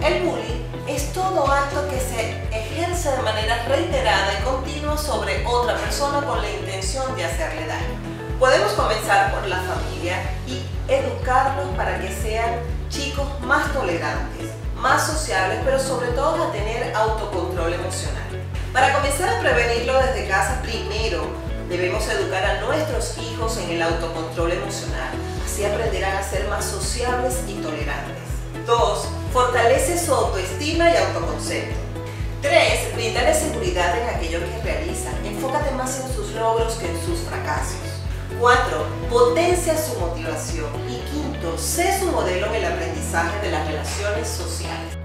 El bullying es todo acto que se ejerce de manera reiterada y continua sobre otra persona con la intención de hacerle daño. Podemos comenzar por la familia y educarlos para que sean chicos más tolerantes, más sociables, pero sobre todo a tener autocontrol emocional. Para comenzar a prevenirlo desde casa, primero debemos educar a nuestros hijos en el autocontrol emocional. Así aprenderán a ser más sociables y tolerantes. 2. Fortalece su autoestima y autoconcepto. 3. Bríndale seguridad en aquello que realizan. Enfócate más en sus logros que en sus fracasos. 4. Potencia su motivación. Y 5. Sé su modelo en el aprendizaje de las relaciones sociales.